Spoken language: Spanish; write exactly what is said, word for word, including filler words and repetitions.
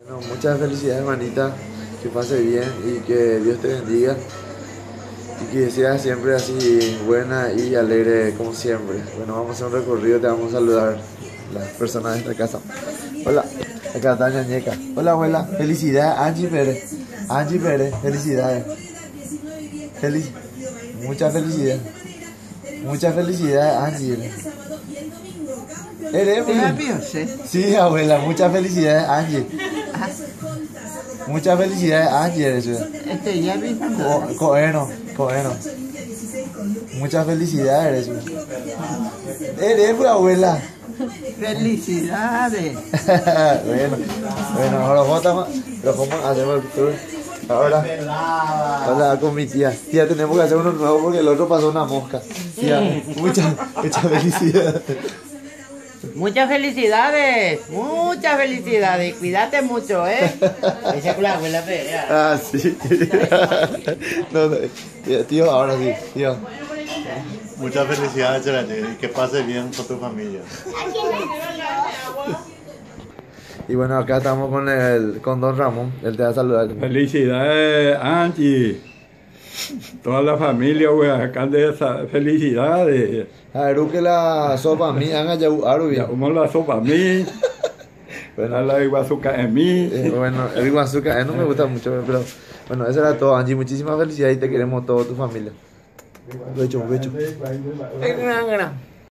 Bueno, muchas felicidades, hermanita, que pase bien y que Dios te bendiga y que seas siempre así buena y alegre como siempre. Bueno, vamos a hacer un recorrido, te vamos a saludar las personas de esta casa. Hola, acá está Ñañeca. Hola, abuela, felicidades, Angie Pérez. Angie Pérez, felicidades. Feliz, muchas felicidades. Muchas felicidades, Angie. ¿Eres mío? Sí, abuela, muchas felicidades, Angie. Muchas felicidades, Angie. Eres. Este ya vi. Co coeno, coeno. Muchas felicidades, eres. Eres, pues, abuela. Felicidades. bueno, bueno, ahora vamos, pero ¿cómo hacemos el tour? Ahora, hola con mi tía. Tía, tenemos que hacer uno nuevo porque el otro pasó una mosca. Tía, muchas, muchas felicidades. Muchas felicidades, muchas felicidades. Cuídate mucho, ¿eh? Esa con la abuela fea. Ah, sí. no, no, tío, tío, ahora sí, tío. Muchas felicidades, Geraldine, y que pases bien con tu familia. Y bueno, acá estamos con el con Don Ramón, él te va a saludar. Felicidades, Angie. Toda la familia, güey, acá de esa felicidades. A ver, que la sopa mí, haga ya aru Ya, como la sopa a mí. Bueno, la iguazuca en mí. Eh, bueno, el iguazuca, eh, no me gusta mucho, pero bueno, eso era todo, Angie. Muchísimas felicidades y te queremos todo tu familia. Lo he hecho, lo he hecho.